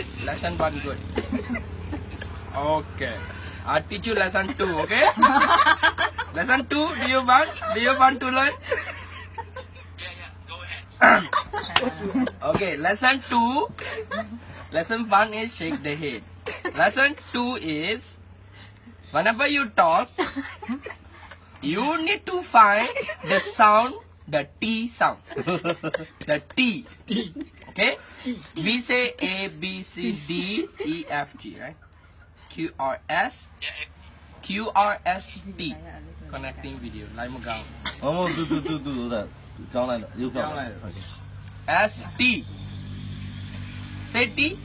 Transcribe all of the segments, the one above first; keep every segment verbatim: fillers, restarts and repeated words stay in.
it? Lesson one good. Okay. I'll teach you lesson two, okay? Lesson two, do you want? Do you want to learn? Yeah, yeah, go ahead. Okay, lesson two. Lesson one is shake the head. Lesson two is whenever you talk, you need to find the sound, the T sound. The T. T. Okay? We say A, B, C, D, E, F, G, right? Q, R, S. Q, R, S, T. Connecting video. Lại một gạo. Oh, từ từ từ từ từ. Kéo lại, yêu kéo lại. S, T. Say T.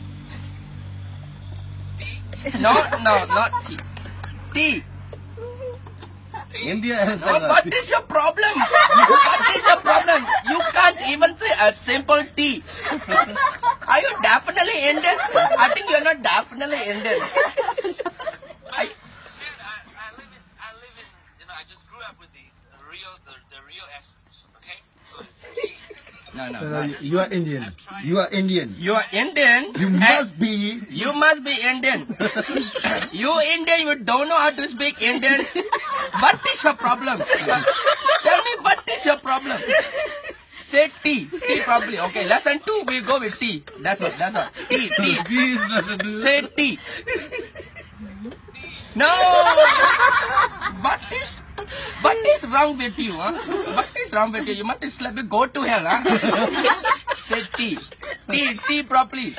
No, no, not T. T. India has No, what is your problem? What is your problem? You can't even say a simple T. Are you definitely Indian? I think you're not definitely Indian. I, Man, I, I live in, I live in, you know, I just grew up with the real, the, the real essence, okay? So, no, no, Uh, no. you are Indian. You are Indian. You are Indian. You and must be. You must be Indian. You Indian, you don't know how to speak Indian. What is your problem? Tell me what is your problem? Say T. T properly. Okay, lesson two, we go with T. That's what, that's what. T, T. Say T. No! What is, what is wrong with you, huh? What is wrong with you? You must slap me, go to hell, huh? Say T. T, T properly.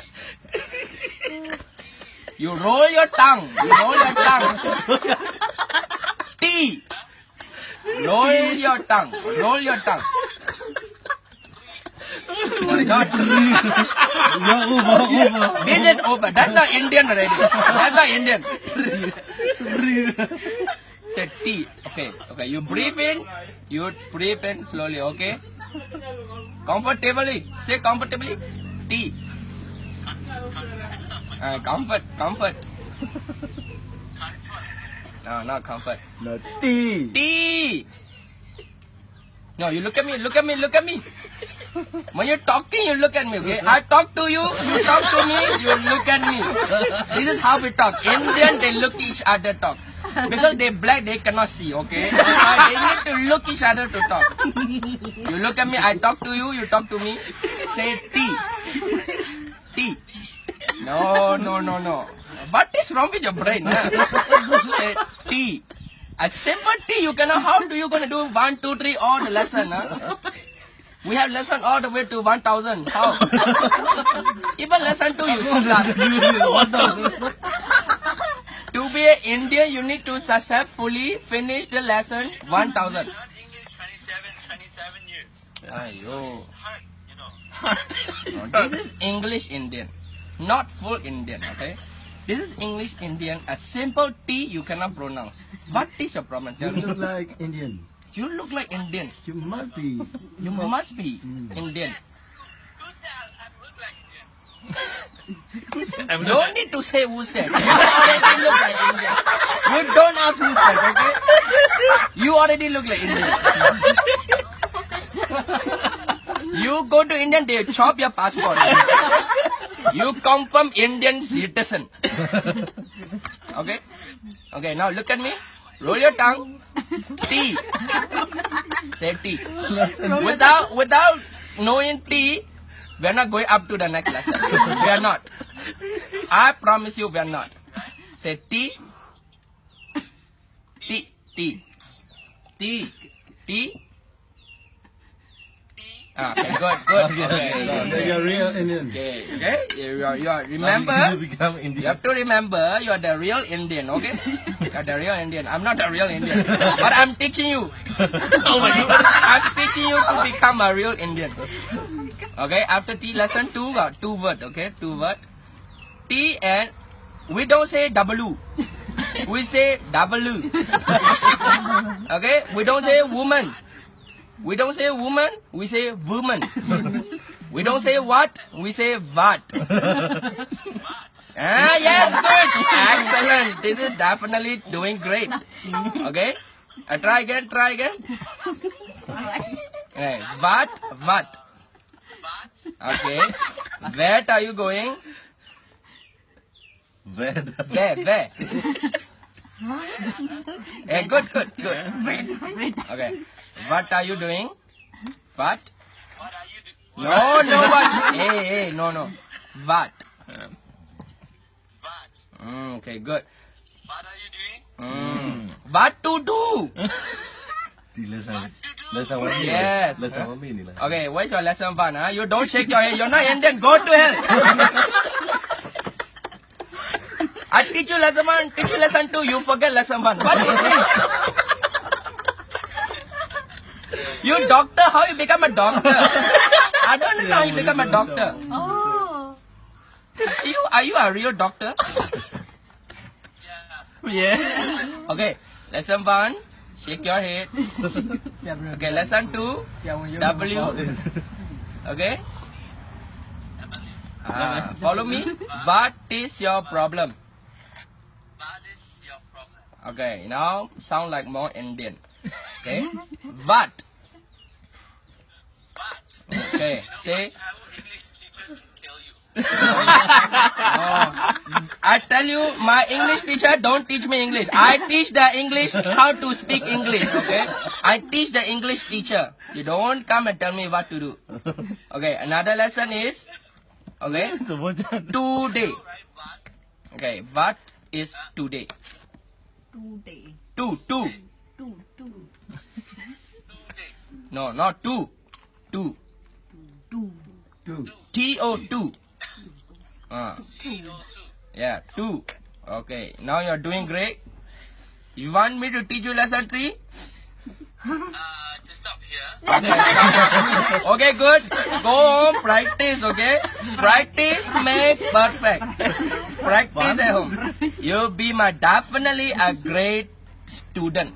You roll your tongue. You roll your tongue. T. Roll your tongue. Roll your tongue. No, not. This is over. That's not Indian already. That's not Indian. Say T. Okay. Okay. You breathe in. You breathe in slowly. Okay. Comfortably. Say comfortably. T. Uh, comfort. Comfort. No, not comfort. No, T. T. No, you look at me. Look at me. Look at me. When you're talking, you look at me, okay? I talk to you, you talk to me, you look at me. This is how we talk. Indian, they look each other talk. Because they black, they cannot see, okay? That's why they need to look each other to talk. You look at me, I talk to you, you talk to me. Say T. T. No, no, no, no. What is wrong with your brain? Huh? Say T. A simple T, you cannot, how do you gonna do one, two, three, all the lesson, huh? We have lesson all the way to one thousand. How? Even lesson two you start. To be an Indian, you need to successfully finish the lesson one thousand. learned English twenty-seven, twenty-seven years. Ayo. It's hard, you know. No, this is English Indian, not full Indian, okay? This is English Indian. A simple T you cannot pronounce. What is your problem? You Tell me. look like Indian. You look like Indian. You must be. You must be Indian. Who said I, I look like Indian? No need to say who said. You already look like Indian. You don't ask who said, okay? You already look like Indian. You go to Indian, they chop your passport. You come from Indian citizen. Okay? Okay, now look at me. Roll your tongue. T. Say T. Without, without knowing T, we are not going up to the next lesson. We are not. I promise you we are not. Say T. T. T. T. T. Ah, okay, good, good. Okay, You're real Indian. okay, okay. You are, you are, remember, You become you Indian. have to remember, you are the real Indian, okay? You are the real Indian. I'm not the real Indian, but I'm teaching you. Oh my God. I'm teaching you to become a real Indian. Okay, after T lesson two, got two word, okay? Two word. T and we don't say W. We say W. Okay, we don't say woman. We don't say woman, we say woman. We don't say what, we say what. Ah, yes, good. Excellent. This is definitely doing great. Okay, uh, try again, try again. Okay, what, what. Okay, where are you going? Where? Where? Where? Hey, good, good, good. Okay. What are you doing? What? What are you doing? No, no, what? Hey, hey, no, no. What? What? Mm, okay, good. What are you doing? Mm. What to do? Thì lesson What to do? lesson one ni. Yes. Lesson one ni lah. Okay, where's your lesson one? Huh? You don't shake your head. You're not Indian. Go to hell. I teach you lesson one, teach you lesson two. You forget lesson one. What is this? You doctor? How you become a doctor? I don't know how you become a doctor. Oh. Are you are you a real doctor? Yeah. Yeah. Okay. Lesson one. Shake your head. Okay. Lesson two. W. Okay. Ah, follow me. What is your problem? What is your problem? Okay. Now sound like more Indian. Okay. What? What? Okay. Say. How English teachers can kill you. Oh. I tell you, my English teacher don't teach me English. I teach the English how to speak English. Okay. I teach the English teacher. You don't come and tell me what to do. Okay. Another lesson is. Okay. Today. Right? What? Okay. What is today? Today. Two. Two. Two. Two. Today. No, not two. Two. Two. Two. T O two. Ah. T O two. Yeah. Two. Okay. Now you're doing great. You want me to teach you lesson three? Uh, just stop here. Okay, stop. Okay, good. Go home, practice, okay? Practice make perfect. Practice at home. You'll be my definitely a great student.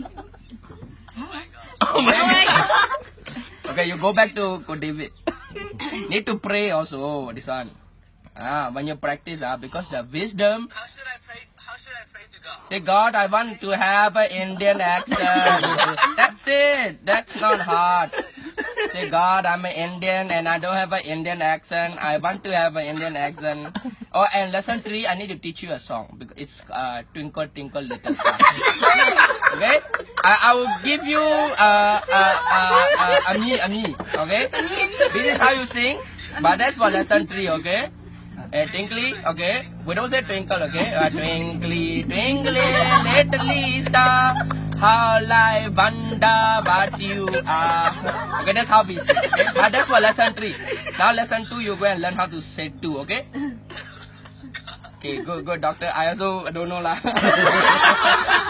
Oh my god. Okay. Okay, you go back to Ko David. Need to pray also, oh, this one. Ah, when you practice, ah, because the wisdom. How should I pray? How should I pray to God? Say, God, I want to have an Indian accent. That's it. That's not hard. Say, God, I'm an Indian and I don't have an Indian accent. I want to have an Indian accent. Oh, and lesson three, I need to teach you a song because it's uh, Twinkle Twinkle Little Star. Okay? I, I will give you uh, uh, uh, uh, a me, a me. Okay? This is how you sing, but that's for lesson three. Okay? Uh, twinkly, okay? We don't say twinkle, okay? Uh, twinkly, twinkly, little star, how I wonder what you are. Okay, that's how we say. Okay? But that's for lesson three. Now lesson two, you go and learn how to say two, okay? Okay, good, good, doctor. I also don't know lah.